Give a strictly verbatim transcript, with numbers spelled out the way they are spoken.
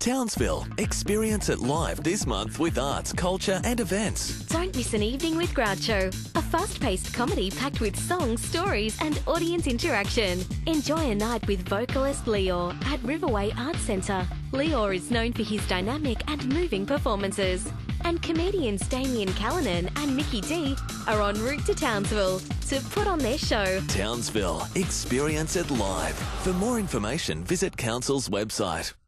Townsville. Experience it live this month with arts, culture and events. Don't miss an evening with Groucho, a fast-paced comedy packed with songs, stories and audience interaction. Enjoy a night with vocalist Leor at Riverway Arts Centre. Leor is known for his dynamic and moving performances. And comedians Damien Callanan and Mickey D are en route to Townsville to put on their show. Townsville. Experience it live. For more information, visit Council's website.